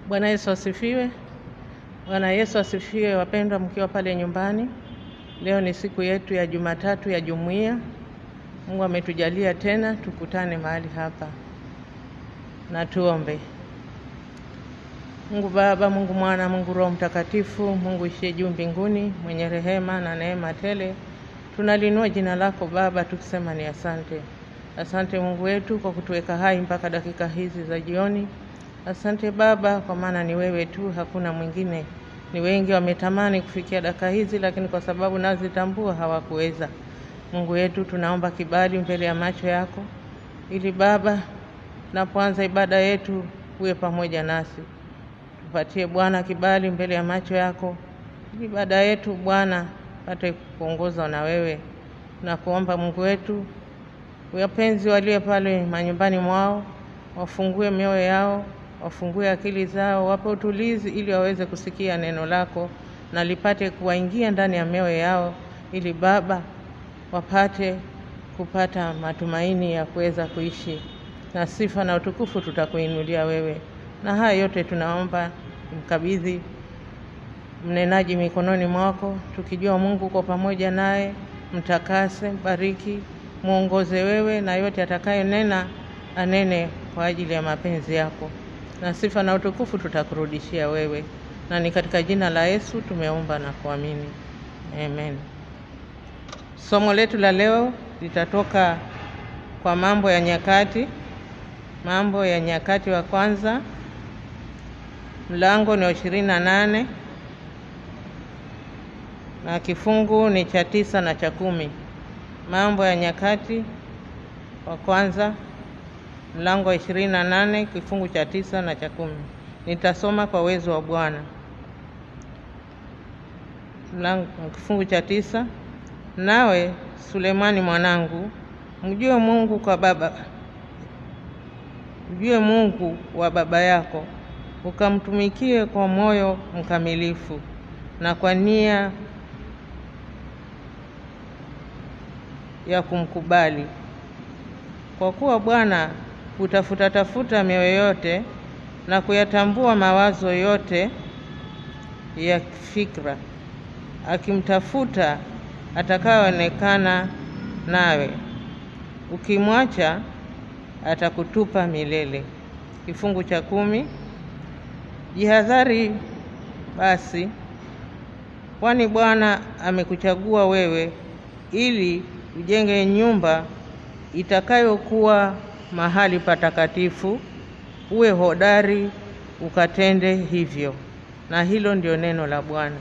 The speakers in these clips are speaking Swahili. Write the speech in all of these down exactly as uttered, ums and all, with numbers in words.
Bwana Yesu asifiwe. Bwana Yesu asifiwe wapendwa mkiwa pale nyumbani. Leo ni siku yetu ya Jumatatu ya Jumuiya. Mungu ametujalia tena tukutane mahali hapa. Na tuombe. Mungu Baba, Mungu Mwana, Mungu Roho Mtakatifu, Mungu ishiye juu mbinguni, mwenye rehema na neema tele, tunalinua jina lako Baba tukisema ni asante. Asante Mungu wetu kwa kutuweka hai mpaka dakika hizi za jioni. Asante Baba kwa maana ni wewe tu, hakuna mwingine. Ni wengi wametamani kufikia dakika hizi lakini kwa sababu nazitambua hawakuweza. Mungu wetu, tunaomba kibali mbele ya macho yako ili Baba tunapoanza ibada yetu uwe pamoja nasi. Tupatie Bwana kibali mbele ya macho yako ili ibada yetu Bwana pate kuongozwa na wewe. Na kuomba Mungu wetu, wapenzi walio pale manyumbani mwao wafungue mioyo yao, wafungue akili zao, wape utulizi ili waweze kusikia neno lako na lipate kuwaingia ndani ya mioyo yao ili Baba wapate kupata matumaini ya kuweza kuishi. Na sifa na utukufu tutakuinulia wewe. Na haya yote tunaomba mkabidhi mnenaji mikononi mwako, tukijua Mungu kwa pamoja naye, mtakase, bariki, muongoze wewe, na yote atakayo nena anene kwa ajili ya mapenzi yako. Na sifa na utukufu tutakurudishia wewe. Na ni katika jina la Yesu tumeomba na kuamini. Amen. Somo letu la leo litatoka kwa Mambo ya Nyakati. Mambo ya Nyakati wa kwanza, mlango ni ishirini na nane na kifungu ni cha tisa na cha kumi. Mambo ya Nyakati wa kwanza, mlango ishirini na nane, kifungu cha tisa na cha kumi. Nitasoma kwa uwezo wa Bwana. Mlango kifungu cha tisa. Nawe Sulemani mwanangu, mjue Mungu kwa baba mjue Mungu wa baba yako, ukamtumikie kwa moyo mkamilifu na kwa nia ya kumkubali. Kwa kuwa Bwana hutafuta tafuta mioyo yote na kuyatambua mawazo yote ya fikra, akimtafuta atakayeonekana nawe. Ukimwacha atakutupa milele. Kifungu cha kumi. Jihadhari basi, kwani Bwana amekuchagua wewe ili ujenge nyumba itakayokuwa mahali patakatifu. Uwe hodari ukatende hivyo. Na hilo ndio neno la Bwana.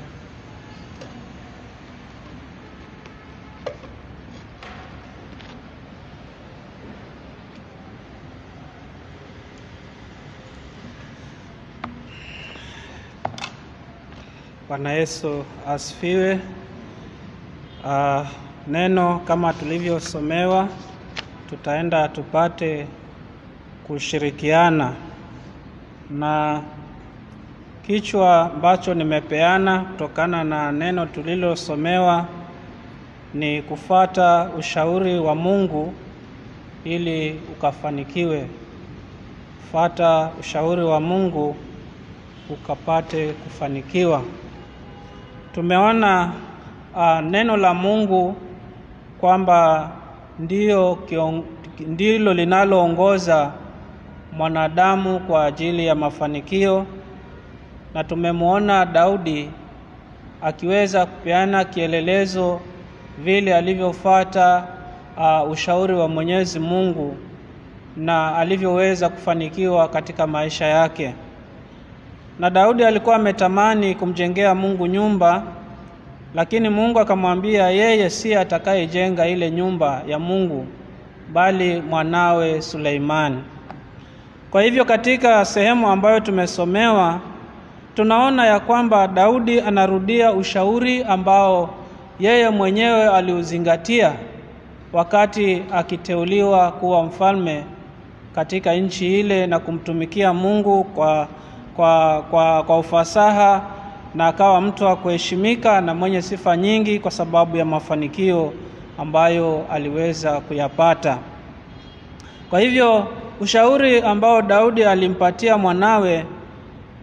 Bwana Yesu asifiwe. Uh, neno kama tulivyosomewa, tutaenda tupate kushirikiana, na kichwa ambacho nimepeana kutokana na neno tulilosomewa ni kufuata ushauri wa Mungu ili ukafanikiwe. Fuata ushauri wa Mungu ukapate kufanikiwa. Tumeona uh, neno la Mungu kwamba ndio kion, ndilo linaloongoza mwanadamu kwa ajili ya mafanikio, na tumemwona Daudi akiweza kupeana kielelezo vile alivyofuata uh, ushauri wa Mwenyezi Mungu na alivyoweza kufanikiwa katika maisha yake. Na Daudi alikuwa ametamani kumjengea Mungu nyumba, lakini Mungu akamwambia yeye si atakayejenga ile nyumba ya Mungu, bali mwanawe Suleimani. Kwa hivyo katika sehemu ambayo tumesomewa, tunaona ya kwamba Daudi anarudia ushauri ambao yeye mwenyewe aliuzingatia wakati akiteuliwa kuwa mfalme katika nchi ile na kumtumikia Mungu kwa Kwa, kwa, kwa ufasaha, na akawa mtu wa kuheshimika na mwenye sifa nyingi kwa sababu ya mafanikio ambayo aliweza kuyapata. Kwa hivyo ushauri ambao Daudi alimpatia mwanawe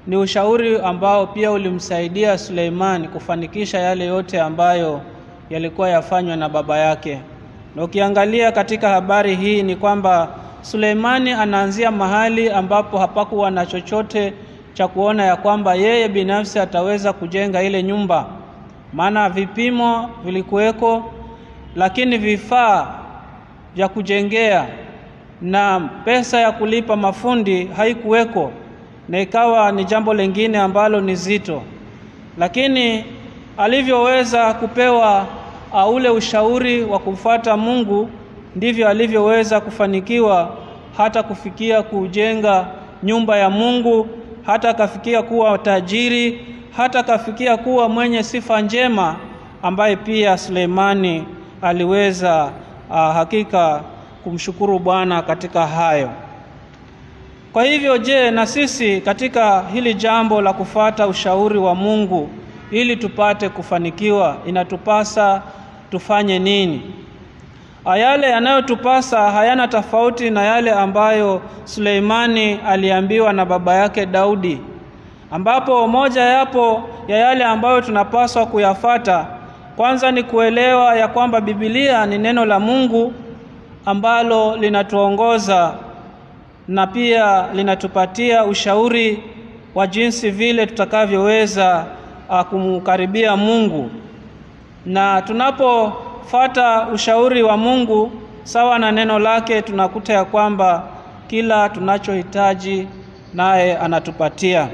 ni ushauri ambao pia ulimsaidia Suleimani kufanikisha yale yote ambayo yalikuwa yafanywa na baba yake. Na ukiangalia katika habari hii ni kwamba Suleimani anaanzia mahali ambapo hapakuwa na chochote cha kuona ya kwamba yeye binafsi ataweza kujenga ile nyumba. Maana vipimo vilikuweko, lakini vifaa vya kujengea na pesa ya kulipa mafundi haikuweko, na ikawa ni jambo lingine ambalo ni zito. Lakini alivyoweza kupewa uh, ule ushauri wa kufuata Mungu, ndivyo alivyoweza kufanikiwa hata kufikia kujenga nyumba ya Mungu, hata kafikia kuwa tajiri, hata kafikia kuwa mwenye sifa njema, ambaye pia Suleimani aliweza uh, hakika kumshukuru Bwana katika hayo. Kwa hivyo, je, na sisi katika hili jambo la kufuata ushauri wa Mungu ili tupate kufanikiwa, inatupasa tufanye nini? Yale yanayotupasa hayana tofauti na yale ambayo Suleimani aliambiwa na baba yake Daudi, ambapo moja yapo ya yale ambayo tunapaswa kuyafata. Kwanza ni kuelewa ya kwamba Biblia ni neno la Mungu ambalo linatuongoza na pia linatupatia ushauri wa jinsi vile tutakavyoweza kumkaribia Mungu. Na tunapofuata ushauri wa Mungu sawa na neno lake, tunakuta ya kwamba kila tunachohitaji naye anatupatia.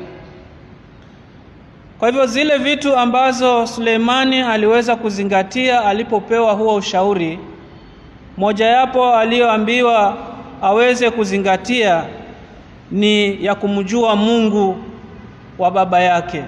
Kwa hivyo zile vitu ambazo Suleimani aliweza kuzingatia alipopewa huo ushauri, moja yapo aliyoambiwa aweze kuzingatia ni ya kumjua Mungu wa baba yake.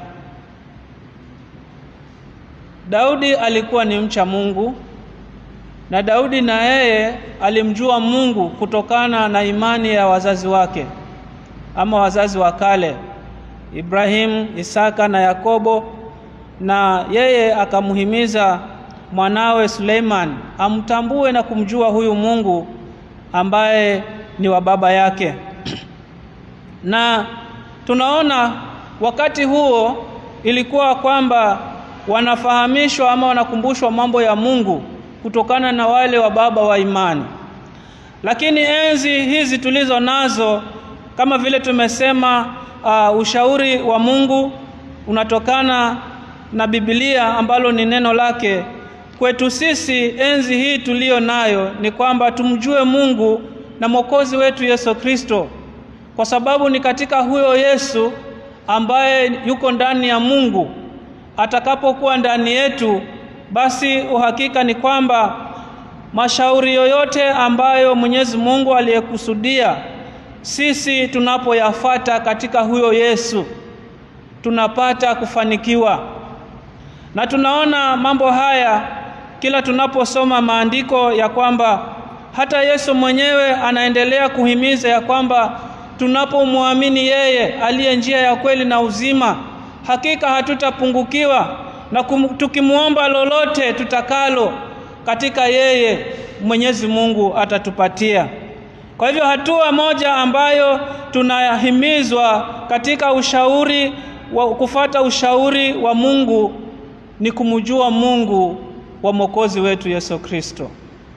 Daudi alikuwa ni mcha Mungu, na Daudi na yeye alimjua Mungu kutokana na imani ya wazazi wake, ama wazazi wa kale, Ibrahim, Isaka na Yakobo. Na yeye akamuhimiza mwanawe Suleiman amtambue na kumjua huyu Mungu ambaye ni wa baba yake. Na tunaona wakati huo ilikuwa kwamba wanafahamishwa ama wanakumbushwa mambo ya Mungu kutokana na wale wa baba wa imani. Lakini enzi hizi tulizo nazo, kama vile tumesema, uh, ushauri wa Mungu unatokana na Biblia ambalo ni neno lake. Kwetu sisi enzi hii tulio nayo ni kwamba tumjue Mungu na Mwokozi wetu Yesu Kristo, kwa sababu ni katika huyo Yesu ambaye yuko ndani ya Mungu. Atakapokuwa ndani yetu, basi uhakika ni kwamba mashauri yoyote ambayo Mwenyezi Mungu aliyekusudia sisi tunapoyafuata katika huyo Yesu, tunapata kufanikiwa. Na tunaona mambo haya kila tunaposoma maandiko ya kwamba hata Yesu mwenyewe anaendelea kuhimiza ya kwamba tunapomwamini yeye aliye njia ya kweli na uzima, hakika hatutapungukiwa, na tukimuomba lolote tutakalo katika yeye, Mwenyezi Mungu atatupatia. Kwa hivyo hatua moja ambayo tunahimizwa katika ushauri wa kufuata ushauri wa Mungu ni kumjua Mungu wa Mwokozi wetu Yesu Kristo.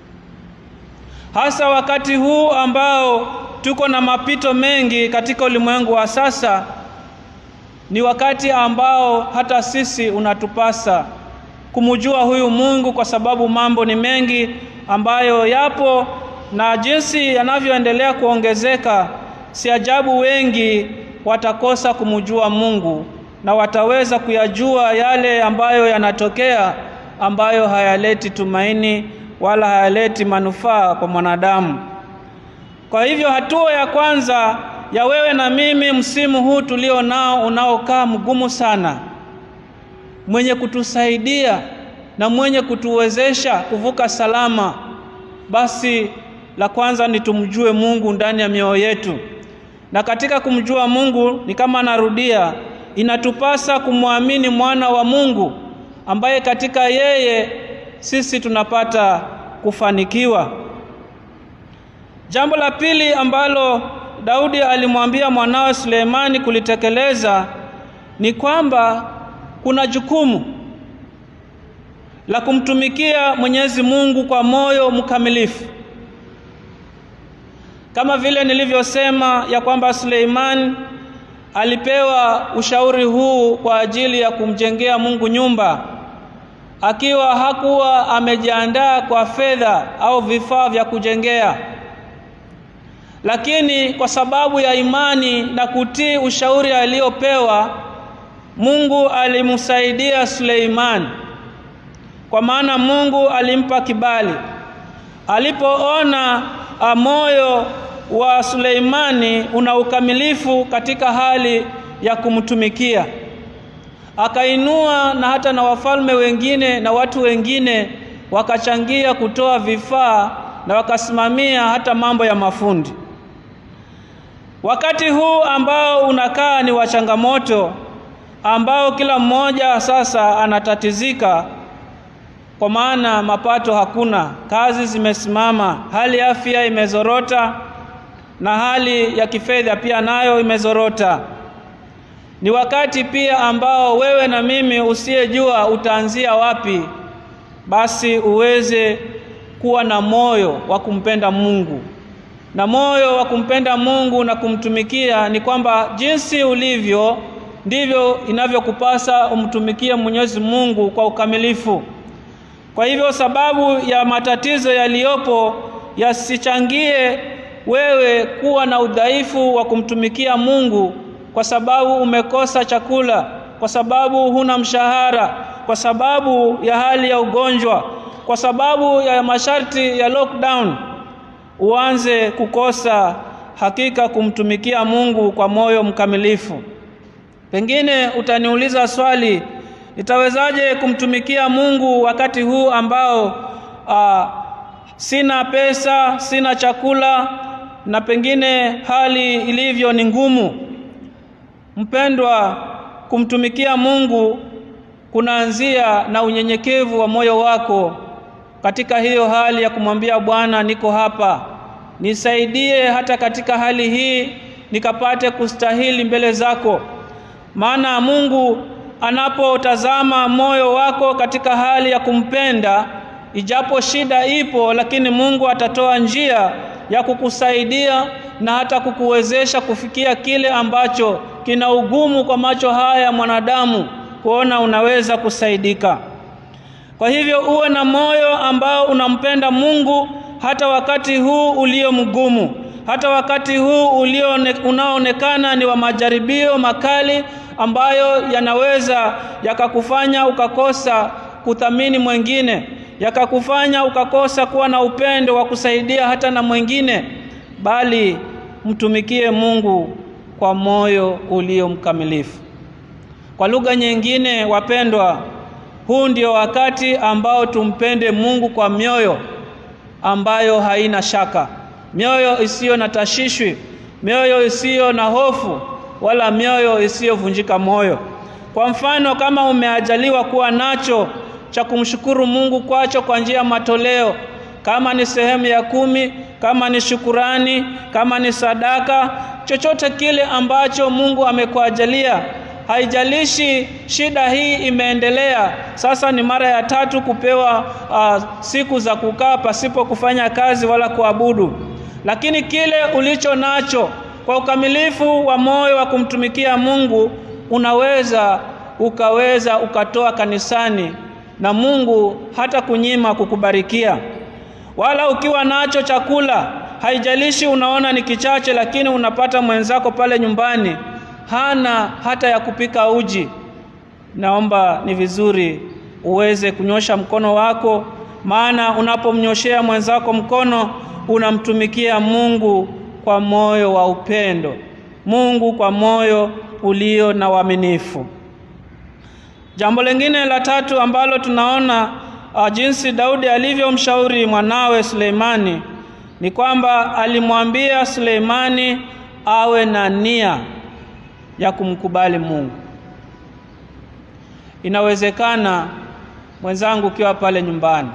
Hasa wakati huu ambao tuko na mapito mengi katika ulimwengu wa sasa, ni wakati ambao hata sisi unatupasa kumjua huyu Mungu, kwa sababu mambo ni mengi ambayo yapo, na jinsi yanavyoendelea kuongezeka, si ajabu wengi watakosa kumjua Mungu na wataweza kuyajua yale ambayo yanatokea, ambayo hayaleti tumaini wala hayaleti manufaa kwa mwanadamu. Kwa hivyo hatua ya kwanza ya wewe na mimi msimu huu tulio nao unaokaa mgumu sana, mwenye kutusaidia na mwenye kutuwezesha kuvuka salama, basi la kwanza ni tumjue Mungu ndani ya mioyo yetu. Na katika kumjua Mungu, ni kama narudia, inatupasa kumwamini mwana wa Mungu ambaye katika yeye sisi tunapata kufanikiwa. Jambo la pili ambalo Daudi alimwambia mwanawe Suleimani kulitekeleza ni kwamba kuna jukumu la kumtumikia Mwenyezi Mungu kwa moyo mkamilifu. Kama vile nilivyosema ya kwamba Suleiman alipewa ushauri huu kwa ajili ya kumjengea Mungu nyumba, akiwa hakuwa amejiandaa kwa fedha au vifaa vya kujengea. Lakini kwa sababu ya imani na kutii ushauri aliopewa, Mungu alimsaidia Suleiman. Kwa maana Mungu alimpa kibali. Alipoona moyo wa Suleimani una ukamilifu katika hali ya kumtumikia, akainua na hata na wafalme wengine na watu wengine wakachangia kutoa vifaa na wakasimamia hata mambo ya mafundi. Wakati huu ambao unakaa ni wa changamoto, ambao kila mmoja sasa anatatizika kwa maana mapato hakuna, kazi zimesimama, hali ya afya imezorota na hali ya kifedha pia nayo imezorota. Ni wakati pia ambao wewe na mimi usiyejua utaanzia wapi, basi uweze kuwa na moyo wa kumpenda Mungu. Na moyo wa kumpenda Mungu na kumtumikia ni kwamba jinsi ulivyo ndivyo inavyokupasa umtumikie Mwenyezi Mungu kwa ukamilifu. Kwa hivyo sababu ya matatizo yaliyopo yasichangie wewe kuwa na udhaifu wa kumtumikia Mungu, kwa sababu umekosa chakula, kwa sababu huna mshahara, kwa sababu ya hali ya ugonjwa, kwa sababu ya masharti ya lockdown, uanze kukosa hakika kumtumikia Mungu kwa moyo mkamilifu. Pengine utaniuliza swali, nitawezaje kumtumikia Mungu wakati huu ambao uh, sina pesa, sina chakula na pengine hali ilivyo ni ngumu? Mpendwa, kumtumikia Mungu kunaanzia na unyenyekevu wa moyo wako. Katika hiyo hali ya kumwambia Bwana, niko hapa, nisaidie hata katika hali hii nikapate kustahili mbele zako. Maana Mungu anapotazama moyo wako katika hali ya kumpenda, ijapo shida ipo, lakini Mungu atatoa njia ya kukusaidia na hata kukuwezesha kufikia kile ambacho kina ugumu kwa macho haya mwanadamu kuona unaweza kusaidika. Kwa hivyo uwe na moyo ambao unampenda Mungu hata wakati huu ulio mgumu, hata wakati huu ulio unaonekana ni wa majaribio makali ambayo yanaweza yakakufanya ukakosa kuthamini mwingine, yakakufanya ukakosa kuwa na upendo wa kusaidia hata na mwingine, bali mtumikie Mungu kwa moyo ulio mkamilifu. Kwa lugha nyingine, wapendwa, huu ndio wakati ambao tumpende Mungu kwa mioyo ambayo haina shaka, mioyo isiyo na tashishwi, mioyo isiyo na hofu, wala mioyo isiyovunjika moyo. Kwa mfano, kama umeajaliwa kuwa nacho cha kumshukuru Mungu kwacho kwa njia matoleo, kama ni sehemu ya kumi, kama ni shukurani, kama ni sadaka, chochote kile ambacho Mungu amekuajalia, haijalishi shida hii imeendelea, sasa ni mara ya tatu kupewa uh, siku za kukaa pasipo kufanya kazi wala kuabudu, lakini kile ulicho nacho kwa ukamilifu wa moyo wa kumtumikia Mungu, unaweza ukaweza ukatoa kanisani na Mungu hata kunyima kukubarikia. Wala ukiwa nacho chakula, haijalishi unaona ni kichache, lakini unapata mwenzako pale nyumbani hana hata ya kupika uji, naomba ni vizuri uweze kunyosha mkono wako, maana unapomnyoshea mwenzako mkono unamtumikia Mungu kwa moyo wa upendo, Mungu kwa moyo ulio na uaminifu. Jambo lingine la tatu ambalo tunaona uh, jinsi Daudi alivyomshauri mwanawe Suleimani ni kwamba alimwambia Suleimani awe na nia ya kumkubali Mungu. Inawezekana mwenzangu ukiwa pale nyumbani,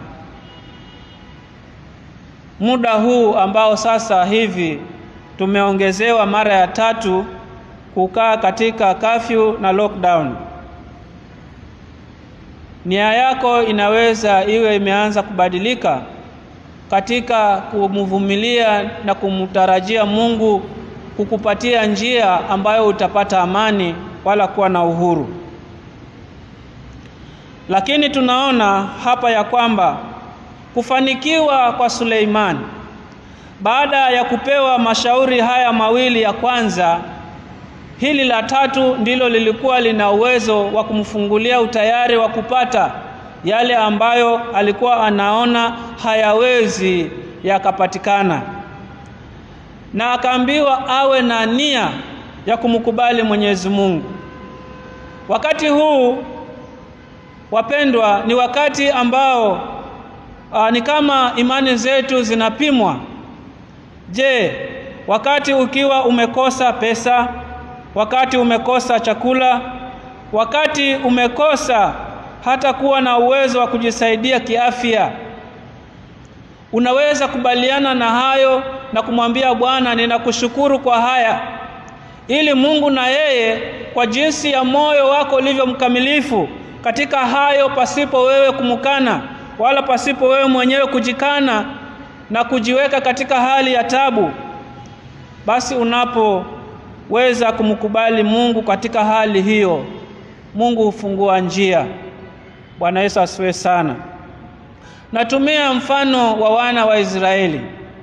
muda huu ambao sasa hivi tumeongezewa mara ya tatu kukaa katika curfew na lockdown. Nia yako inaweza iwe imeanza kubadilika katika kumvumilia na kumtarajia Mungu kukupatia njia ambayo utapata amani wala kuwa na uhuru. Lakini tunaona hapa ya kwamba kufanikiwa kwa Suleiman baada ya kupewa mashauri haya mawili ya kwanza, hili la tatu ndilo lilikuwa lina uwezo wa kumfungulia utayari wa kupata yale ambayo alikuwa anaona hayawezi yakapatikana. Na akaambiwa awe na nia ya kumkubali Mwenyezi Mungu. Wakati huu, wapendwa, ni wakati ambao aa, ni kama imani zetu zinapimwa. Je, wakati ukiwa umekosa pesa, wakati umekosa chakula, wakati umekosa hata kuwa na uwezo wa kujisaidia kiafya, unaweza kubaliana na hayo na kumwambia Bwana, ninakushukuru kwa haya, ili Mungu na yeye kwa jinsi ya moyo wako ulivyo mkamilifu katika hayo, pasipo wewe kumkana wala pasipo wewe mwenyewe kujikana na kujiweka katika hali ya tabu, basi unapoweza kumkubali Mungu katika hali hiyo, Mungu hufungua njia. Bwana Yesu asifiwe sana. Natumia mfano wa wana wa Israeli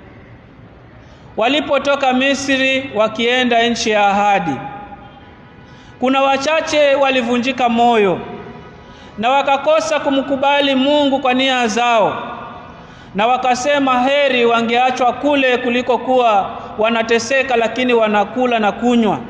walipotoka Misri wakienda nchi ya ahadi. Kuna wachache walivunjika moyo na wakakosa kumkubali Mungu kwa nia zao, na wakasema heri wangeachwa kule kuliko kuwa wanateseka lakini wanakula na kunywa.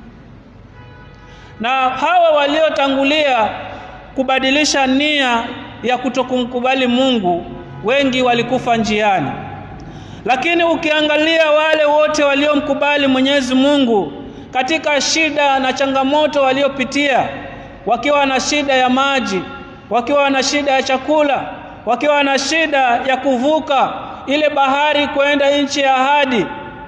Na hawa waliotangulia kubadilisha nia ya kutokumkubali Mungu, wengi walikufa njiani. Lakini ukiangalia wale wote waliomkubali Mwenyezi Mungu katika shida na changamoto waliopitia, wakiwa na shida ya maji, wakiwa na shida ya chakula, wakiwa na shida ya kuvuka ile bahari kwenda nchi ya ahadi,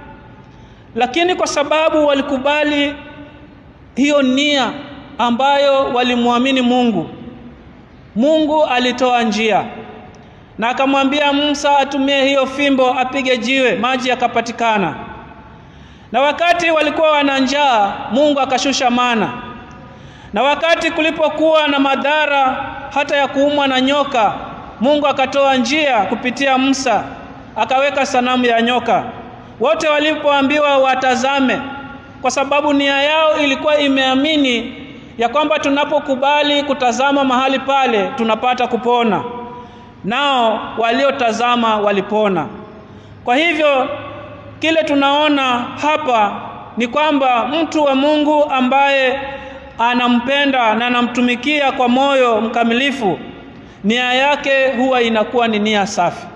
lakini kwa sababu walikubali hiyo nia ambayo walimwamini Mungu, Mungu alitoa njia. Na akamwambia Musa atumie hiyo fimbo apige jiwe, maji yakapatikana. Na wakati walikuwa wana njaa, Mungu akashusha mana. Na wakati kulipokuwa na madhara hata ya kuumwa na nyoka, Mungu akatoa njia kupitia Musa, akaweka sanamu ya nyoka. Wote walipoambiwa watazame, kwa sababu nia yao ilikuwa imeamini ya kwamba tunapokubali kutazama mahali pale tunapata kupona, nao waliotazama walipona. Kwa hivyo kile tunaona hapa ni kwamba mtu wa Mungu ambaye anampenda na anamtumikia kwa moyo mkamilifu, nia yake huwa inakuwa ni nia safi.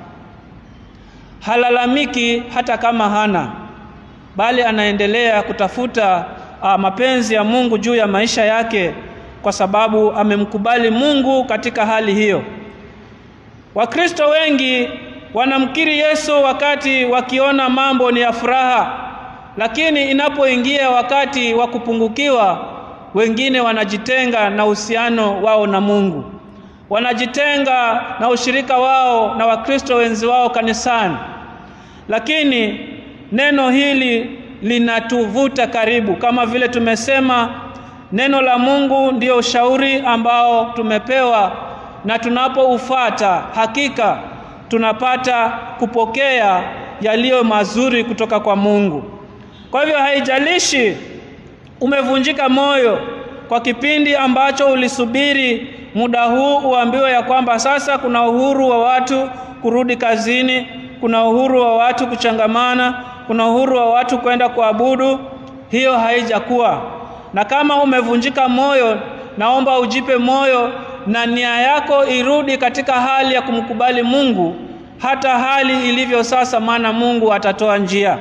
Halalamiki hata kama hana, bali anaendelea kutafuta uh, mapenzi ya Mungu juu ya maisha yake, kwa sababu amemkubali Mungu katika hali hiyo. Wakristo wengi wanamkiri Yesu wakati wakiona mambo ni ya furaha, lakini inapoingia wakati wa kupungukiwa, wengine wanajitenga na uhusiano wao na Mungu. Wanajitenga na ushirika wao na Wakristo wenzi wao kanisani. Lakini neno hili linatuvuta karibu, kama vile tumesema, neno la Mungu ndio ushauri ambao tumepewa, na tunapoufuata hakika tunapata kupokea yaliyo mazuri kutoka kwa Mungu. Kwa hivyo haijalishi umevunjika moyo kwa kipindi ambacho ulisubiri muda huu uambiwe ya kwamba sasa kuna uhuru wa watu kurudi kazini, kuna uhuru wa watu kuchangamana, kuna uhuru wa watu kwenda kuabudu, hiyo haijakuwa. Na kama umevunjika moyo, naomba ujipe moyo na nia yako irudi katika hali ya kumkubali Mungu, hata hali ilivyo sasa, maana Mungu atatoa njia.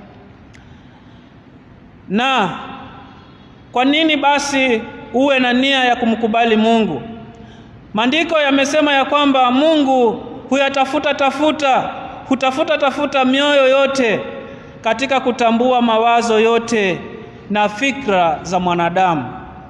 Na kwa nini basi uwe na nia ya kumkubali Mungu? Maandiko yamesema ya kwamba Mungu huyatafuta tafuta, hutafuta tafuta mioyo yote katika kutambua mawazo yote na fikra za mwanadamu.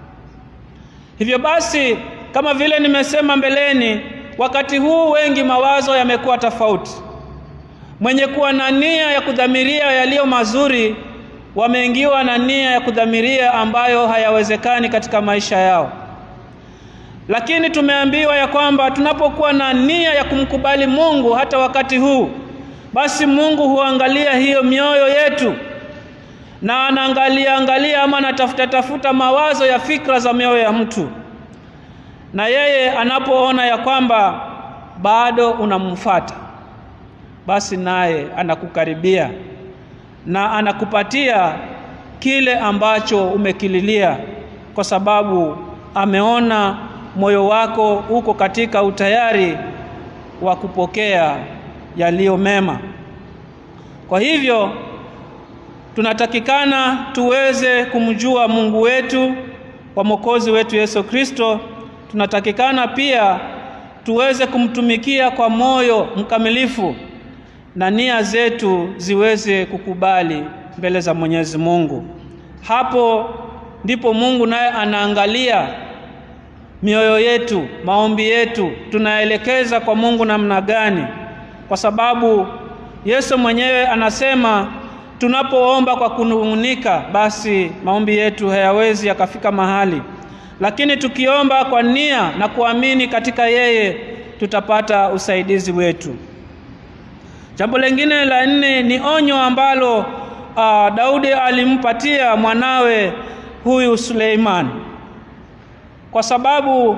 Hivyo basi, kama vile nimesema mbeleni, wakati huu wengi mawazo yamekuwa tofauti. Mwenye kuwa na nia ya kudhamiria yaliyo mazuri wameingiwa na nia ya kudhamiria ambayo hayawezekani katika maisha yao. Lakini tumeambiwa ya kwamba tunapokuwa na nia ya kumkubali Mungu hata wakati huu, basi Mungu huangalia hiyo mioyo yetu, na anaangalia angalia ama anatafuta tafuta mawazo ya fikra za mioyo ya mtu. Na yeye anapoona ya kwamba bado unamfuata, basi naye anakukaribia na anakupatia kile ambacho umekililia, kwa sababu ameona moyo wako uko katika utayari wa kupokea yaliyo mema. Kwa hivyo tunatakikana tuweze kumjua Mungu wetu kwa Mwokozi wetu Yesu Kristo. Tunatakikana pia tuweze kumtumikia kwa moyo mkamilifu, na nia zetu ziweze kukubali mbele za Mwenyezi Mungu. Hapo ndipo Mungu naye anaangalia mioyo yetu, maombi yetu, tunaelekeza kwa Mungu namna gani, kwa sababu Yesu mwenyewe anasema tunapoomba kwa kunung'unika, basi maombi yetu hayawezi yakafika mahali, lakini tukiomba kwa nia na kuamini katika yeye, tutapata usaidizi wetu. Jambo lingine la nne ni onyo ambalo uh, Daudi alimpatia mwanawe huyu Suleiman, kwa sababu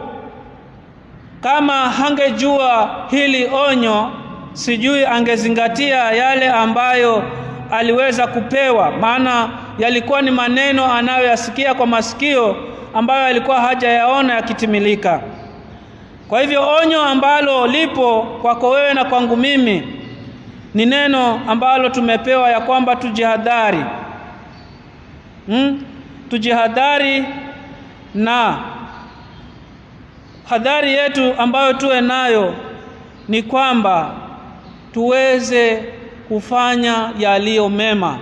kama hangejua hili onyo, sijui angezingatia yale ambayo aliweza kupewa, maana yalikuwa ni maneno anayoyasikia kwa masikio ambayo alikuwa hajayaona yakitimilika. Kwa hivyo onyo ambalo lipo kwako wewe na kwangu mimi ni neno ambalo tumepewa ya kwamba tujihadhari. Hmm? Tujihadhari, na hadhari yetu ambayo tuwe nayo ni kwamba tuweze kufanya yaliyo mema.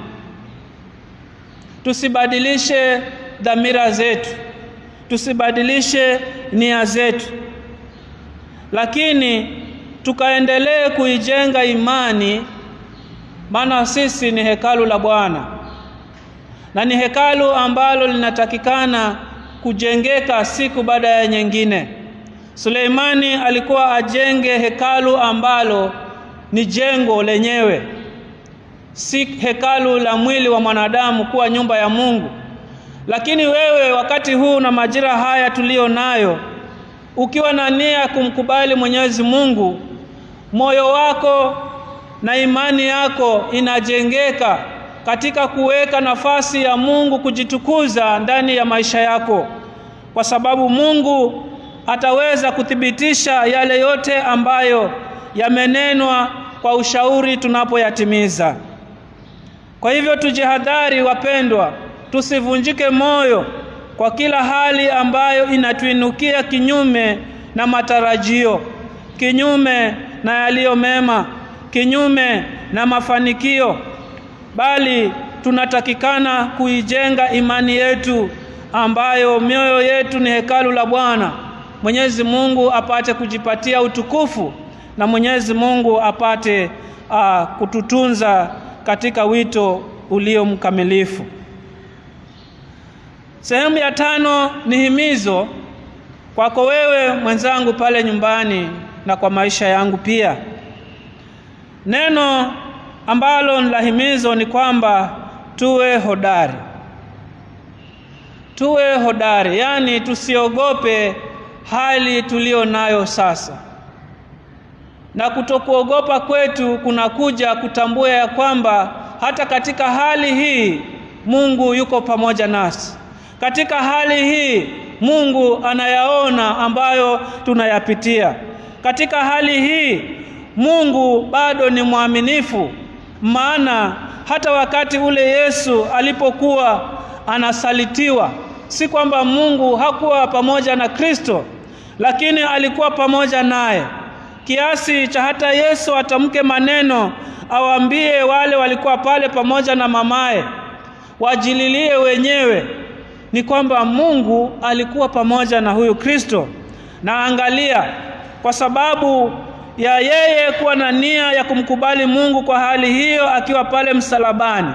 Tusibadilishe dhamira zetu, tusibadilishe nia zetu, lakini tukaendelee kuijenga imani, maana sisi ni hekalu la Bwana, na ni hekalu ambalo linatakikana kujengeka siku baada ya nyingine. Suleimani alikuwa ajenge hekalu ambalo ni jengo lenyewe, si hekalu la mwili wa mwanadamu kuwa nyumba ya Mungu. Lakini wewe wakati huu na majira haya tulio nayo, ukiwa na nia kumkubali Mwenyezi Mungu, moyo wako na imani yako inajengeka katika kuweka nafasi ya Mungu kujitukuza ndani ya maisha yako, kwa sababu Mungu ataweza kuthibitisha yale yote ambayo yamenenwa kwa ushauri tunapoyatimiza. Kwa hivyo tujihadhari wapendwa, tusivunjike moyo kwa kila hali ambayo inatuinukia kinyume na matarajio, kinyume na yaliyo mema, kinyume na mafanikio, bali tunatakikana kuijenga imani yetu ambayo mioyo yetu ni hekalu la Bwana. Mwenyezi Mungu apate kujipatia utukufu, na Mwenyezi Mungu apate uh, kututunza katika wito ulio mkamilifu. Sehemu ya tano ni himizo kwako wewe mwenzangu pale nyumbani na kwa maisha yangu pia. Neno ambalo ni la himizo ni kwamba tuwe hodari. Tuwe hodari, yani tusiogope hali tulio nayo sasa. Na kutokuogopa kwetu kunakuja kutambua ya kwamba hata katika hali hii Mungu yuko pamoja nasi. Katika hali hii Mungu anayaona ambayo tunayapitia. Katika hali hii Mungu bado ni mwaminifu, maana hata wakati ule Yesu alipokuwa anasalitiwa, si kwamba Mungu hakuwa pamoja na Kristo, lakini alikuwa pamoja naye, kiasi cha hata Yesu atamke maneno awaambie wale walikuwa pale pamoja na mamaye wajililie wenyewe ni kwamba Mungu alikuwa pamoja na huyu Kristo. Na angalia, kwa sababu ya yeye kuwa na nia ya kumkubali Mungu kwa hali hiyo, akiwa pale msalabani,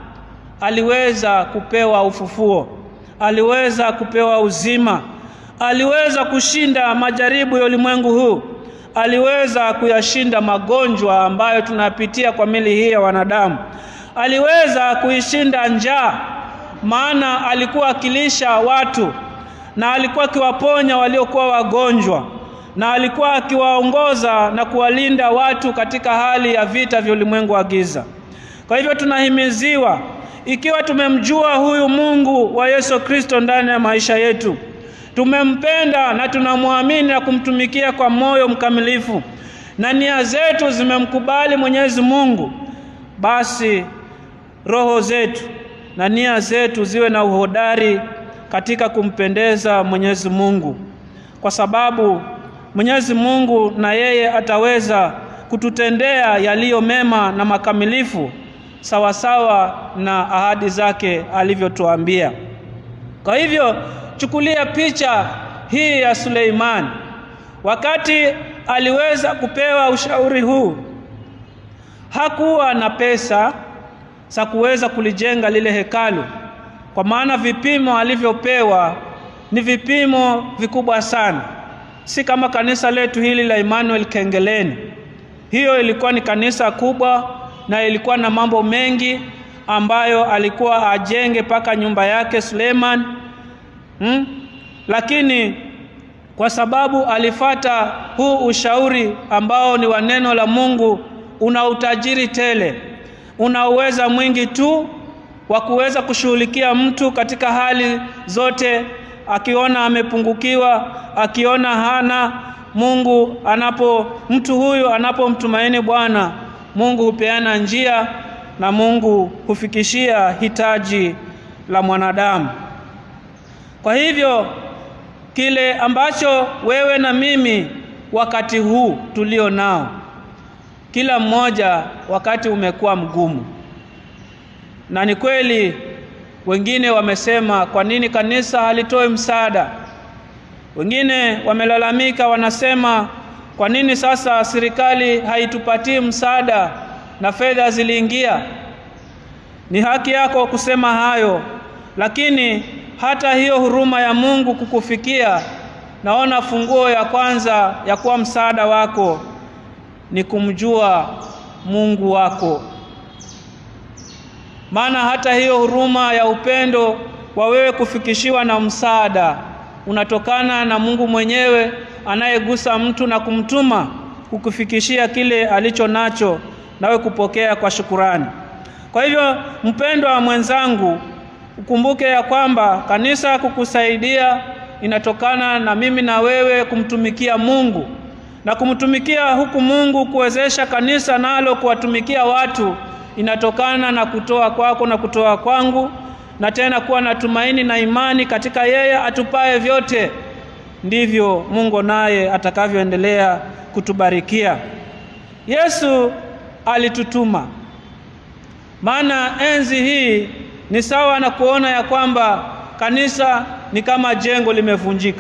aliweza kupewa ufufuo, aliweza kupewa uzima, aliweza kushinda majaribu ya ulimwengu huu, aliweza kuyashinda magonjwa ambayo tunapitia kwa mili hii ya wanadamu, aliweza kuishinda njaa, maana alikuwa akilisha watu na alikuwa akiwaponya waliokuwa wagonjwa, na alikuwa akiwaongoza na kuwalinda watu katika hali ya vita vya ulimwengu wa giza. Kwa hivyo tunahimiziwa, ikiwa tumemjua huyu Mungu wa Yesu Kristo ndani ya maisha yetu, tumempenda na tunamwamini na kumtumikia kwa moyo mkamilifu, na nia zetu zimemkubali Mwenyezi Mungu, basi roho zetu na nia zetu ziwe na uhodari katika kumpendeza Mwenyezi Mungu, kwa sababu Mwenyezi Mungu na yeye ataweza kututendea yaliyo mema na makamilifu sawa sawa na ahadi zake alivyotuambia. Kwa hivyo chukulia picha hii ya Suleiman. Wakati aliweza kupewa ushauri huu, hakuwa na pesa za kuweza kulijenga lile hekalu, kwa maana vipimo alivyopewa ni vipimo vikubwa sana. Si kama kanisa letu hili la Emmanuel Kengeleni. Hiyo ilikuwa ni kanisa kubwa na ilikuwa na mambo mengi ambayo alikuwa ajenge paka nyumba yake Suleiman. Hmm? Lakini kwa sababu alifata huu ushauri ambao ni wa neno la Mungu, una utajiri tele, una uweza mwingi tu wa kuweza kushughulikia mtu katika hali zote. Akiona amepungukiwa, akiona hana, Mungu anapo mtu huyu anapomtumaini Bwana, Mungu hupeana njia na Mungu hufikishia hitaji la mwanadamu. Kwa hivyo kile ambacho wewe na mimi wakati huu tulio nao, kila mmoja wakati umekuwa mgumu. Na ni kweli wengine wamesema kwa nini kanisa halitoi msaada? Wengine wamelalamika, wanasema kwa nini sasa serikali haitupatii msaada na fedha ziliingia? Ni haki yako kusema hayo, lakini hata hiyo huruma ya Mungu kukufikia, naona funguo ya kwanza ya kuwa msaada wako ni kumjua Mungu wako. Maana hata hiyo huruma ya upendo wa wewe kufikishiwa na msaada unatokana na Mungu mwenyewe, anayegusa mtu na kumtuma kukufikishia kile alicho nacho, nawe kupokea kwa shukurani. Kwa hivyo mpendwa wa mwenzangu, ukumbuke ya kwamba kanisa kukusaidia inatokana na mimi na wewe kumtumikia Mungu, na kumtumikia huku Mungu kuwezesha kanisa nalo kuwatumikia watu inatokana na kutoa kwako na kutoa kwangu, na tena kuwa na tumaini na imani katika yeye atupae vyote. Ndivyo Mungu naye atakavyoendelea kutubarikia. Yesu alitutuma, maana enzi hii ni sawa na kuona ya kwamba kanisa ni kama jengo limevunjika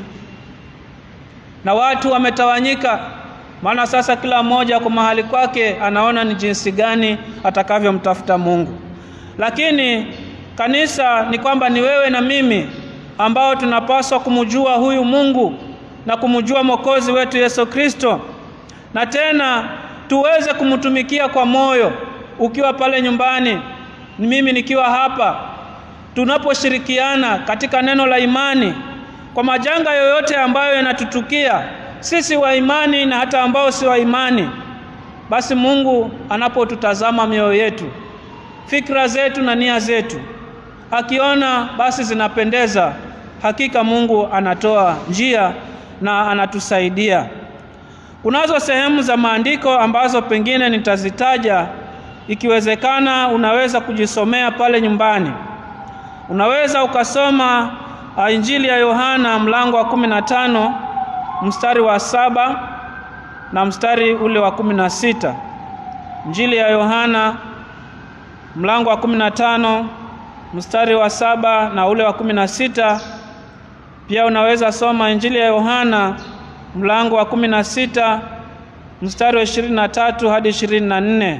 na watu wametawanyika. Maana sasa kila mmoja kwa mahali kwake anaona ni jinsi gani atakavyomtafuta Mungu. Lakini kanisa ni kwamba ni wewe na mimi ambao tunapaswa kumjua huyu Mungu na kumjua Mwokozi wetu Yesu Kristo, na tena tuweze kumtumikia kwa moyo. Ukiwa pale nyumbani, mimi nikiwa hapa, tunaposhirikiana katika neno la imani kwa majanga yoyote ambayo yanatutukia sisi wa imani na hata ambao si wa imani, basi Mungu anapotutazama mioyo yetu, fikra zetu na nia zetu, akiona basi zinapendeza, hakika Mungu anatoa njia na anatusaidia. Kunazo sehemu za maandiko ambazo pengine nitazitaja, ikiwezekana unaweza kujisomea pale nyumbani. Unaweza ukasoma Injili ya Yohana mlango wa kumi na tano mstari wa saba na mstari ule wa kumi na sita. Injili ya Yohana mlango wa kumi na tano mstari wa saba na ule wa kumi na sita. Pia unaweza soma Injili ya Yohana mlango wa kumi na sita mstari wa ishirini na tatu hadi ishirini na nne.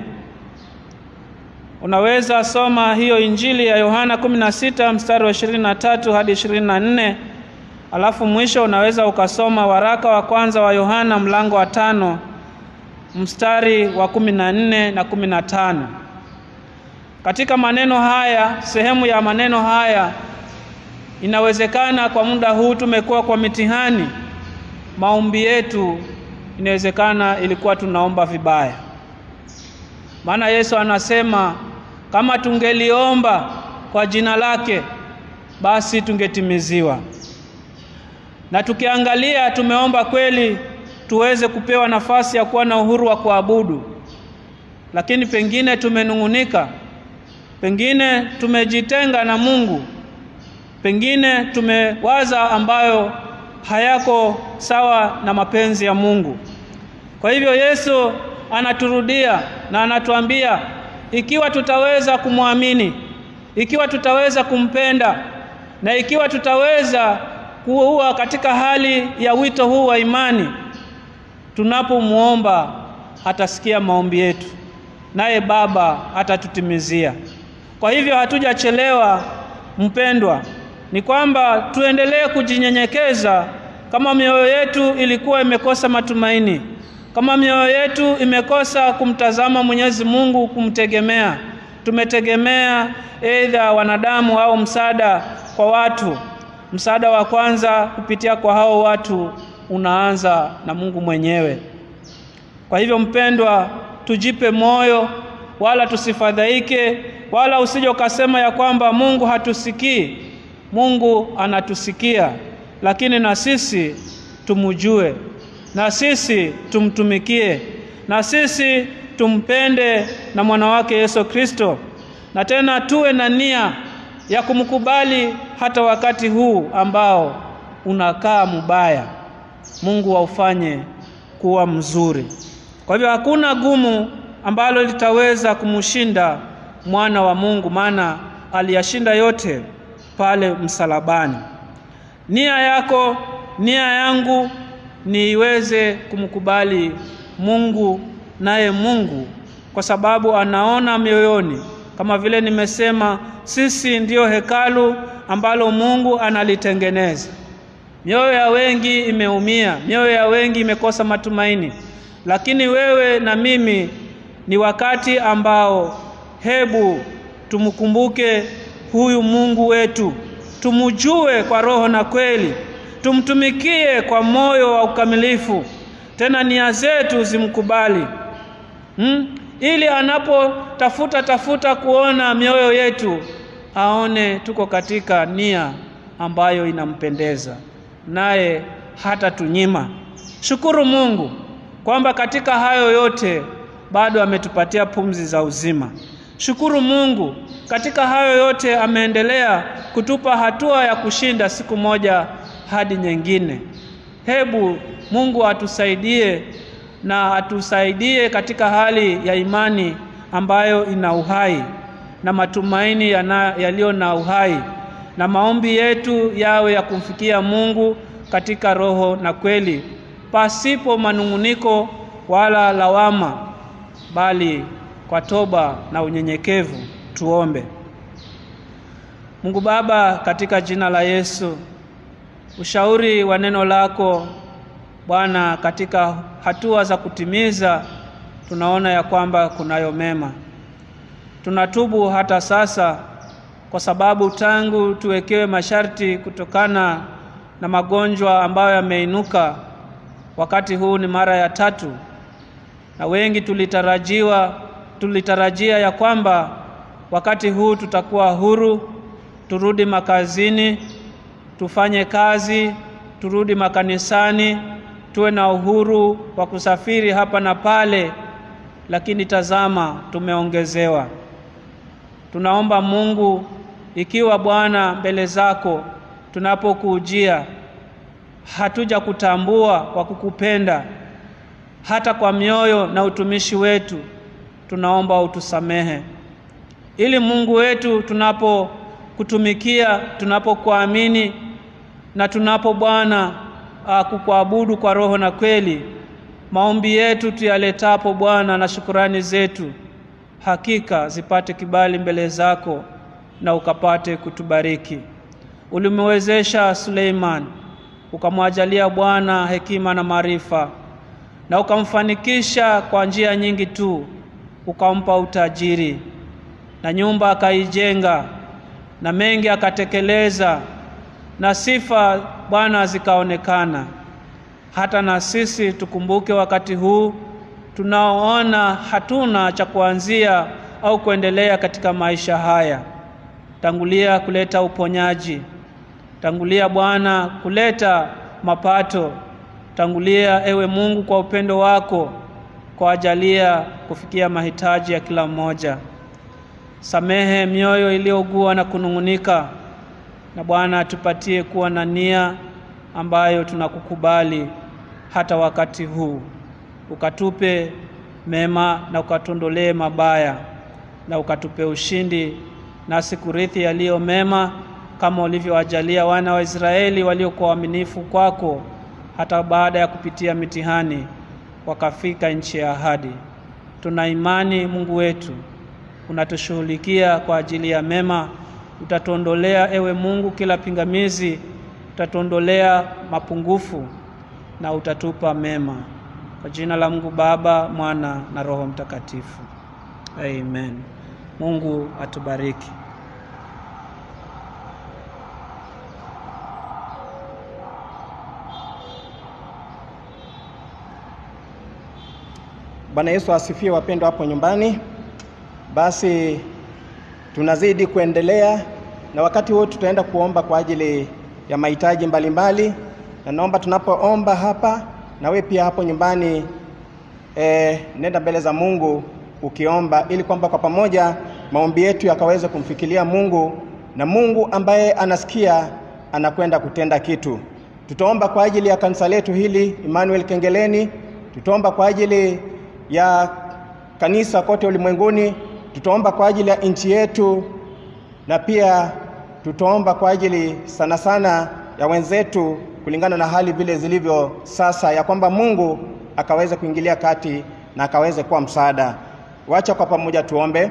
Unaweza soma hiyo Injili ya Yohana kumi na sita mstari wa ishirini na tatu hadi ishirini na nne. Alafu mwisho unaweza ukasoma waraka wa kwanza wa Yohana mlango wa tano mstari wa kumi na nne na kumi na tano. Katika maneno haya, sehemu ya maneno haya, inawezekana kwa muda huu tumekuwa kwa mitihani, maombi yetu inawezekana ilikuwa tunaomba vibaya. Maana Yesu anasema kama tungeliomba kwa jina lake basi tungetimiziwa. Na tukiangalia tumeomba kweli tuweze kupewa nafasi ya kuwa na uhuru wa kuabudu, lakini pengine tumenungunika, pengine tumejitenga na Mungu, pengine tumewaza ambayo hayako sawa na mapenzi ya Mungu. Kwa hivyo Yesu anaturudia na anatuambia ikiwa tutaweza kumwamini, ikiwa tutaweza kumpenda, na ikiwa tutaweza kuwa katika hali ya wito huu wa imani, tunapomuomba atasikia maombi yetu, naye Baba atatutimizia. Kwa hivyo hatujachelewa mpendwa, ni kwamba tuendelee kujinyenyekeza. Kama mioyo yetu ilikuwa imekosa matumaini, kama mioyo yetu imekosa kumtazama Mwenyezi Mungu, kumtegemea, tumetegemea aidha wanadamu au msaada kwa watu, msaada wa kwanza kupitia kwa hao watu unaanza na Mungu mwenyewe. Kwa hivyo mpendwa, tujipe moyo, wala tusifadhaike, wala usije ukasema ya kwamba Mungu hatusikii. Mungu anatusikia, lakini na sisi tumujue, na sisi tumtumikie, na sisi tumpende na mwana wake Yesu Kristo, na tena tuwe na nia ya kumkubali hata wakati huu ambao unakaa mubaya, Mungu aufanye kuwa mzuri. Kwa hivyo hakuna gumu ambalo litaweza kumshinda mwana wa Mungu, maana aliyashinda yote pale msalabani. Nia yako, nia yangu ni iweze kumkubali Mungu, naye Mungu kwa sababu anaona mioyoni. Kama vile nimesema, sisi ndiyo hekalu ambalo Mungu analitengeneza. Mioyo ya wengi imeumia, mioyo ya wengi imekosa matumaini, lakini wewe na mimi ni wakati ambao hebu tumkumbuke huyu Mungu wetu, tumujue kwa roho na kweli, tumtumikie kwa moyo wa ukamilifu, tena nia zetu zimkubali. Hmm? Ili anapotafuta tafuta kuona mioyo yetu, aone tuko katika nia ambayo inampendeza, naye hata tunyima. Shukuru Mungu kwamba katika hayo yote bado ametupatia pumzi za uzima. Shukuru Mungu katika hayo yote ameendelea kutupa hatua ya kushinda siku moja hadi nyingine. Hebu Mungu atusaidie na atusaidie katika hali ya imani ambayo ina uhai na matumaini yaliyo na uhai, na maombi yetu yawe ya kumfikia Mungu katika roho na kweli, pasipo manunguniko wala lawama, bali kwa toba na unyenyekevu. Tuombe. Mungu Baba, katika jina la Yesu, ushauri wa neno lako Bwana, katika hatua za kutimiza tunaona ya kwamba kunayo mema. Tunatubu hata sasa kwa sababu tangu tuwekewe masharti kutokana na magonjwa ambayo yameinuka, wakati huu ni mara ya tatu, na wengi tulitarajiwa tulitarajia ya kwamba wakati huu tutakuwa huru, turudi makazini, tufanye kazi, turudi makanisani, tuwe na uhuru wa kusafiri hapa na pale, lakini tazama tumeongezewa. Tunaomba Mungu, ikiwa Bwana mbele zako tunapokujia hatuja kutambua kwa kukupenda hata kwa mioyo na utumishi wetu, tunaomba utusamehe, ili Mungu wetu tunapo kutumikia tunapokuamini na tunapo Bwana kukuabudu kwa roho na kweli. Maombi yetu tuyaletapo Bwana na shukrani zetu, hakika zipate kibali mbele zako na ukapate kutubariki. Ulimwezesha Suleiman, ukamwajalia Bwana hekima na maarifa, na ukamfanikisha kwa njia nyingi tu, ukampa utajiri na nyumba akaijenga na mengi akatekeleza, na sifa Bwana zikaonekana. Hata na sisi tukumbuke wakati huu tunaoona hatuna cha kuanzia au kuendelea katika maisha haya. Tangulia kuleta uponyaji, tangulia Bwana kuleta mapato, tangulia ewe Mungu kwa upendo wako kwa ajalia kufikia mahitaji ya kila mmoja. Samehe mioyo iliyougua na kunungunika, na Bwana tupatie kuwa na nia ambayo tunakukubali hata wakati huu. Ukatupe mema na ukatondolee mabaya, na ukatupe ushindi nasi kurithi yaliyo mema, kama ulivyowajalia wana wa Israeli waliokuwa waaminifu kwako hata baada ya kupitia mitihani wakafika nchi ya ahadi. Tuna imani Mungu wetu unatushughulikia kwa ajili ya mema. Utatondolea ewe Mungu kila pingamizi, utatondolea mapungufu na utatupa mema. Kwa jina la Mungu Baba, Mwana na Roho Mtakatifu. Amen. Mungu atubariki. Bwana Yesu asifiwe wapendwa hapo nyumbani. Basi tunazidi kuendelea na wakati huu tutaenda kuomba kwa ajili ya mahitaji mbalimbali. Na naomba tunapoomba hapa na wewe pia hapo nyumbani eh, nenda mbele za Mungu ukiomba, ili kwamba kwa pamoja maombi yetu yakaweze kumfikiria Mungu, na Mungu ambaye anasikia anakwenda kutenda kitu. Tutaomba kwa ajili ya kanisa letu hili Emmanuel Kengeleni, tutaomba kwa ajili ya kanisa kote ulimwenguni, tutaomba kwa ajili ya nchi yetu, na pia tutaomba kwa ajili sana sana ya wenzetu kulingana na hali vile zilivyo sasa, ya kwamba Mungu akaweze kuingilia kati na akaweze kuwa msaada. Wacha kwa pamoja tuombe.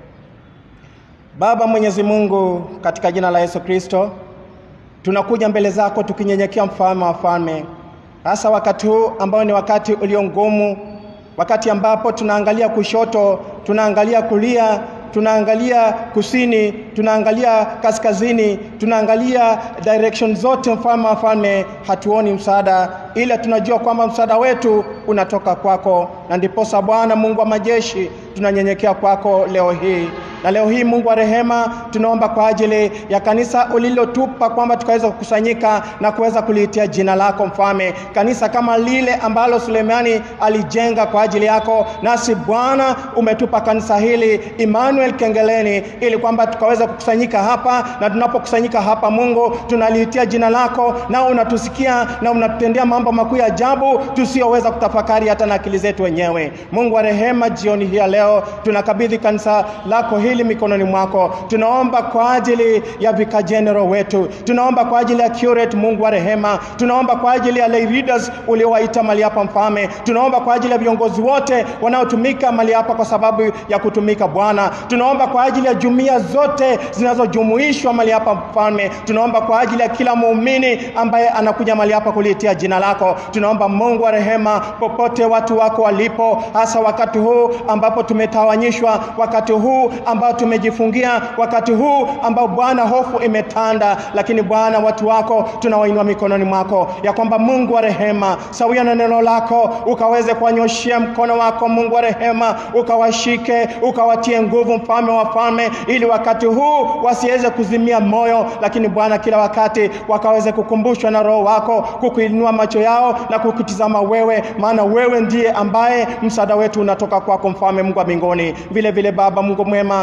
Baba Mwenyezi Mungu, katika jina la Yesu Kristo, tunakuja mbele zako tukinyenyekea mfalme wa falme, hasa wakati huu ambao ni wakati ulio ngumu, wakati ambapo tunaangalia kushoto, tunaangalia kulia, tunaangalia kusini, tunaangalia kaskazini, tunaangalia direction zote mfalme wa falme, hatuoni msaada, ila tunajua kwamba msaada wetu unatoka kwako. Na ndiposa Bwana Mungu wa majeshi tunanyenyekea kwako leo hii. Na leo hii Mungu wa rehema, tunaomba kwa ajili ya kanisa ulilotupa kwamba tukaweza kukusanyika na kuweza kuliitia jina lako mfalme, kanisa kama lile ambalo Sulemani alijenga kwa ajili yako. Nasi Bwana umetupa kanisa hili Emmanuel Kengeleni, ili kwamba tukaweza kukusanyika hapa, na tunapokusanyika hapa Mungu tunaliitia jina lako, na unatusikia na unatutendea mambo makuu ya ajabu tusiyoweza kutafakari hata na akili zetu wenyewe. Mungu wa rehema, jioni hii leo tunakabidhi kanisa lako hili mikononi mwako. Tunaomba kwa ajili ya vika general wetu, tunaomba kwa ajili ya curate Mungu wa rehema, tunaomba kwa ajili ya lay leaders uliowaita mahali hapa mfalme, tunaomba kwa ajili ya viongozi wote wanaotumika mahali hapa kwa sababu ya kutumika Bwana, tunaomba kwa ajili ya jumuiya zote zinazojumuishwa mahali hapa mfalme, tunaomba kwa ajili ya kila muumini ambaye anakuja mahali hapa kulitia jina lako. Tunaomba Mungu wa rehema, popote watu wako walipo, hasa wakati huu ambapo tumetawanyishwa, wakati huu ambao tumejifungia, wakati huu ambao Bwana hofu imetanda, lakini Bwana watu wako tunawainua mikononi mwako, ya kwamba Mungu wa rehema, sawia na neno lako, ukaweze kuwanyoshia mkono wako Mungu wa rehema, ukawashike, ukawatie nguvu mfalme wa falme, ili wakati huu wasiweze kuzimia moyo, lakini Bwana kila wakati wakaweze kukumbushwa na roho wako, kukuinua macho yao na kukutizama wewe, maana wewe ndiye ambaye msaada wetu unatoka kwako mfalme Mungu wa mbinguni. Vile vile Baba Mungu mwema,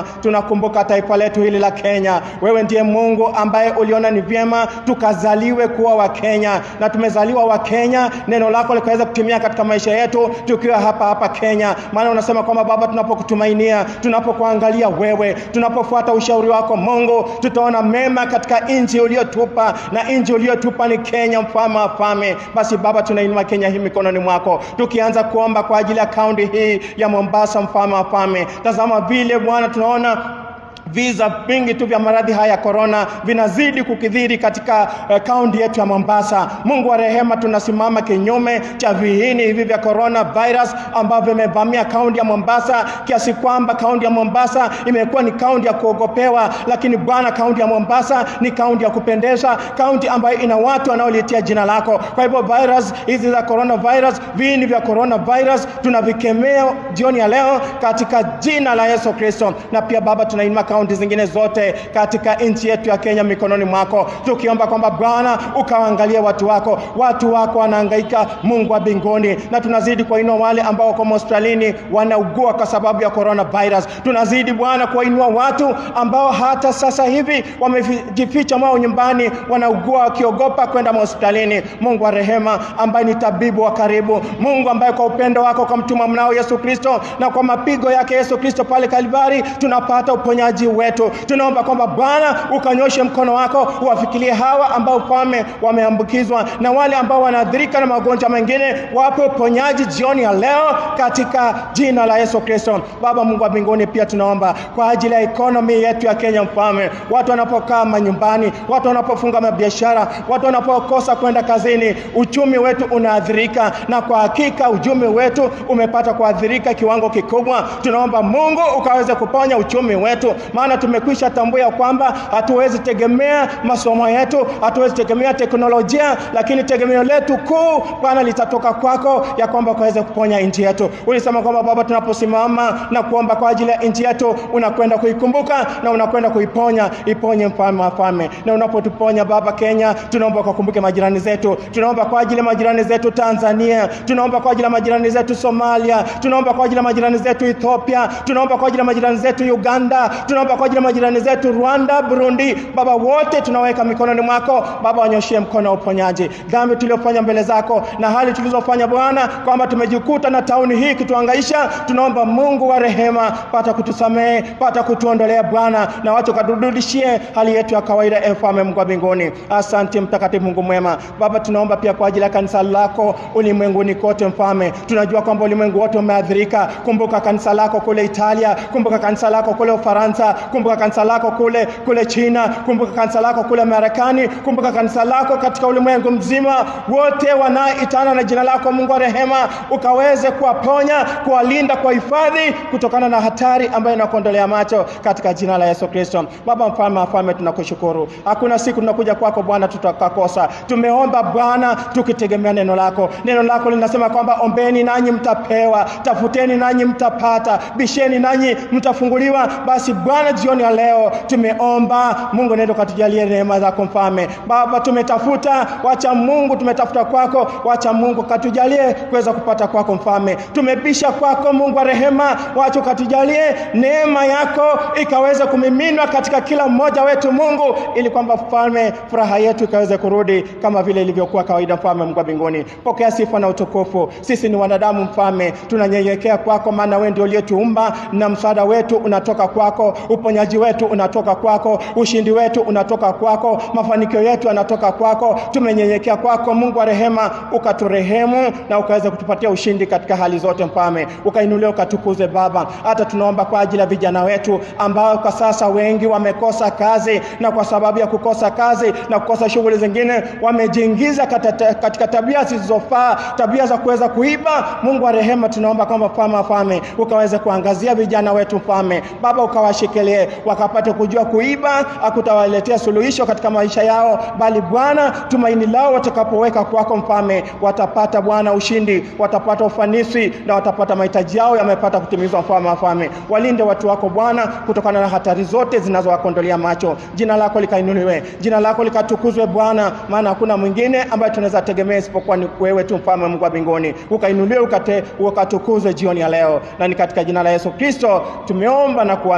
rehema, tunakumbuka taifa letu hili la Kenya. Wewe ndiye Mungu ambaye uliona ni vyema tukazaliwe kuwa wa Kenya, na tumezaliwa wa Kenya. Neno lako likaweza kutimia katika maisha yetu tukiwa hapa hapa Kenya. Maana unasema kwamba Baba, tunapokutumainia, tunapokuangalia wewe, tunapofuata ushauri wako Mungu, tutaona mema katika nchi uliyotupa, na nchi uliyotupa ni Kenya, mfalme wa falme. Basi Baba, tunainua Kenya hii mikononi mwako, tukianza kuomba kwa ajili ya kaunti hii ya Mombasa, mfalme wa falme. Tazama vile Bwana, tunaona visa vingi tu vya maradhi haya corona vinazidi kukidhiri katika kaunti uh, yetu ya Mombasa. Mungu wa rehema, tunasimama kinyume cha vihini hivi vya corona virus ambavyo vimevamia kaunti ya Mombasa, kiasi kwamba kaunti ya Mombasa imekuwa ni kaunti ya kuogopewa. Lakini Bwana, kaunti ya Mombasa ni kaunti ya kupendeza, kaunti ambayo ina watu wanaolitia jina lako. Kwa hivyo virus hizi za corona virus, vihini vya corona virus, tunavikemea jioni ya leo katika jina la Yesu Kristo. Na pia Baba, tunainua kaunti zingine zote katika nchi yetu ya Kenya mikononi mwako, tukiomba kwamba Bwana ukaangalie watu wako. Watu wako wanahangaika, Mungu wa mbinguni, na tunazidi kuinua wale ambao wako hospitalini wanaugua kwa sababu ya corona virus. Tunazidi Bwana kuinua watu ambao hata sasa hivi wamejificha mwao nyumbani, wanaugua wakiogopa kwenda hospitalini. Mungu wa rehema, ambaye ni tabibu wa karibu, Mungu ambaye kwa upendo wako kwa mtuma mnao Yesu Kristo na kwa mapigo yake Yesu Kristo pale Kalvari tunapata uponyaji wetu. Tunaomba kwamba Bwana ukanyoshe mkono wako uwafikirie hawa ambao ufalme wameambukizwa, na wale ambao wanaathirika na magonjwa mengine wape uponyaji jioni ya leo katika jina la Yesu Kristo. Baba Mungu wa mbinguni, pia tunaomba kwa ajili ya economy yetu ya Kenya mfalme. Watu wanapokaa manyumbani, watu wanapofunga mabiashara, watu wanapokosa kwenda kazini, uchumi wetu unaathirika, na kwa hakika uchumi wetu umepata kuathirika kiwango kikubwa. Tunaomba Mungu ukaweze kuponya uchumi wetu, maana tumekwisha tambua kwamba hatuwezi tegemea masomo yetu, hatuwezi tegemea teknolojia, lakini tegemeo letu kuu Bwana litatoka kwako, ya kwamba ukaweze kuponya nchi yetu. Ulisema kwamba Baba, tunaposimama na kuomba kwa ajili ya nchi yetu, unakwenda kuikumbuka na unakwenda kuiponya. Iponye mfalme wa falme, na unapotuponya Baba Kenya, tunaomba kukumbuke majirani zetu. Tunaomba kwa ajili ya majirani zetu Tanzania, tunaomba kwa ajili ya majirani zetu Somalia, tunaomba kwa ajili ya majirani zetu Ethiopia, tunaomba kwa ajili ya majirani zetu Uganda, tunaomba kwa ajili ya majirani zetu Rwanda, Burundi. Baba, wote tunaweka mikononi mwako. Baba, wanyoshie mkono wa uponyaji. Dhambi tuliofanya mbele zako na hali tulizofanya Bwana, kwamba tumejikuta na tauni hii kituhangaisha, tunaomba Mungu wa rehema, pata kutusamehe, pata kutuondolea Bwana, na wacha kadurudishie hali yetu ya kawaida. E mfalme Mungu wa mbinguni, asante mtakatifu Mungu mwema. Baba, tunaomba pia kwa ajili ya kanisa lako ulimwenguni kote mfalme. Tunajua kwamba ulimwengu wote umeathirika. Kumbuka kanisa lako kule Italia, kumbuka kanisa lako kule Ufaransa, kumbuka kanisa lako kule kule China, kumbuka kanisa lako kule Marekani, kumbuka kanisa lako katika ulimwengu mzima. Wote wanaoitana na jina lako Mungu wa rehema, ukaweze kuwaponya, kuwalinda, kwa hifadhi kutokana na hatari ambayo inakuondolea macho katika jina la Yesu Kristo. Baba mfalme wa falme, tunakushukuru. Hakuna siku tunakuja kwako Bwana tutakakosa. Tumeomba Bwana tukitegemea neno lako. Neno lako linasema kwamba ombeni nanyi mtapewa, tafuteni nanyi mtapata, bisheni nanyi mtafunguliwa. Basi Bwana, jioni ya leo tumeomba Mungu, nenda katujalie neema zako mfalme. Baba, tumetafuta, wacha Mungu tumetafuta kwako, wacha Mungu katujalie kuweza kupata kwako mfalme. Tumebisha kwako Mungu wa rehema, wacha katujalie neema yako ikaweze kumiminwa katika kila mmoja wetu Mungu, ili kwamba mfalme furaha yetu ikaweze kurudi kama vile ilivyokuwa kawaida mfalme Mungu wa mbinguni. Pokea sifa na utukufu. Sisi ni wanadamu mfalme, tunanyenyekea kwako, maana wewe ndio uliyetuumba, na msaada wetu unatoka kwako, uponyaji wetu unatoka kwako, ushindi wetu unatoka kwako, mafanikio yetu yanatoka kwako. Tumenyenyekea kwako Mungu wa rehema, ukaturehemu na ukaweza kutupatia ushindi katika hali zote mfalme. Ukainuliwe, ukatukuze Baba. Hata tunaomba kwa ajili ya vijana wetu ambao kwa sasa wengi wamekosa kazi, na kwa sababu ya kukosa kazi na kukosa shughuli zingine wamejiingiza katika tabia zisizofaa, tabia za kuweza kuiba. Mungu wa rehema, tunaomba kwamba mfalme mfalme ukaweze kuangazia vijana wetu mfalme. Baba, ukawashikilie wakapate kujua kuiba hakutawaletea suluhisho katika maisha yao, bali Bwana tumaini lao watakapoweka kwako mfalme, watapata Bwana ushindi, watapata ufanisi, na watapata mahitaji yao yamepata kutimizwa mfalme mfalme. Walinde watu wako Bwana kutokana na hatari zote zinazowakondolea macho. Jina lako likainuliwe, jina lako likatukuzwe Bwana, maana hakuna mwingine ambaye tunaweza tegemea isipokuwa ni wewe tu mfalme Mungu wa mbinguni. Ukainuliwe, ukate ukatukuzwe jioni ya leo, na ni katika jina la Yesu Kristo tumeomba na kuamini.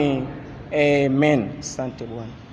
amani. Amen. Asante Bwana.